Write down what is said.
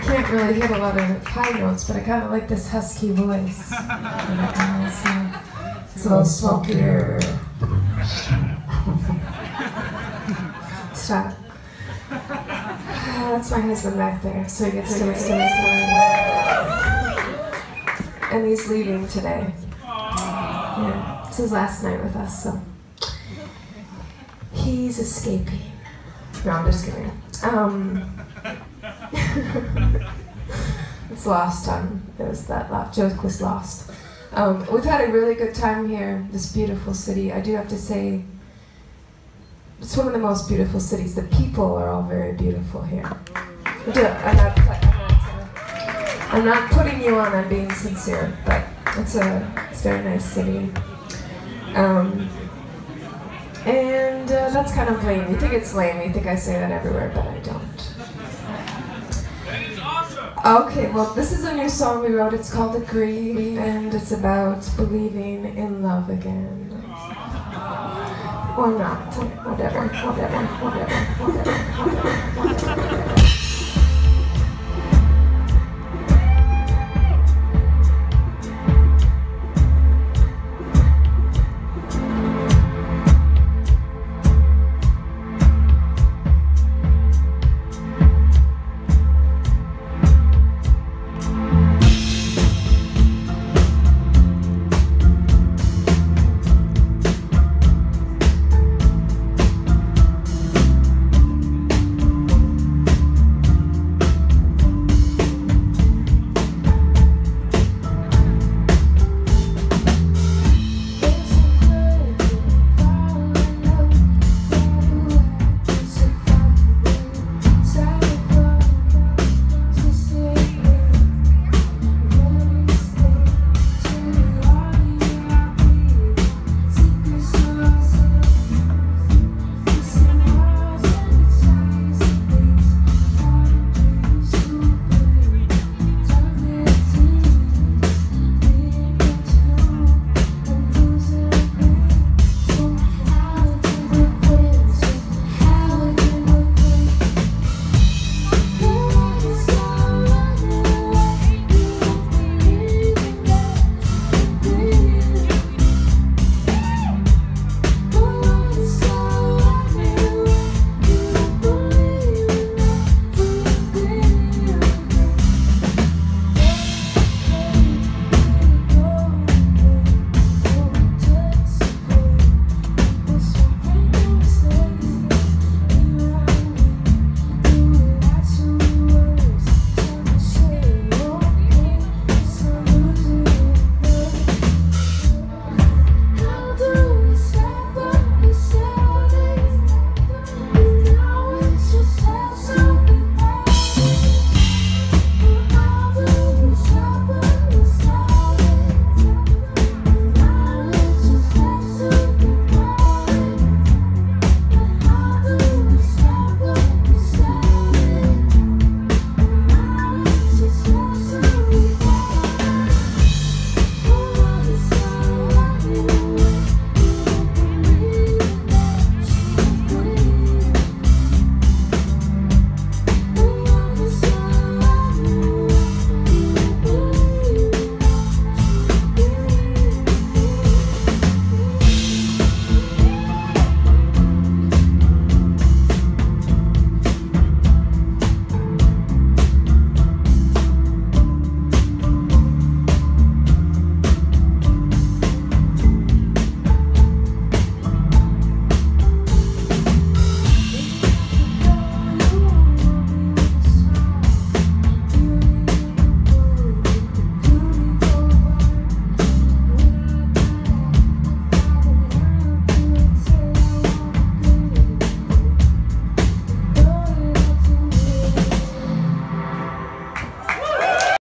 can't really hit a lot of high notes, but I kind of like this husky voice. It's a little smokier. Stop. That's my husband back there, so he gets to listen. And he's leaving today. Yeah, it's his last night with us, so he's escaping. No, I'm just kidding. It's lost on. It was that joke was lost. We've had a really good time here. This beautiful city. I do have to say, it's one of the most beautiful cities. The people are all very beautiful here. I'm not putting you on. I'm being sincere, but it's a very nice city. And that's kind of lame. You think it's lame. You think I say that everywhere, but I don't. Okay, well, this is a new song we wrote. It's called Agree, and it's about believing in love again. Or not. Whatever.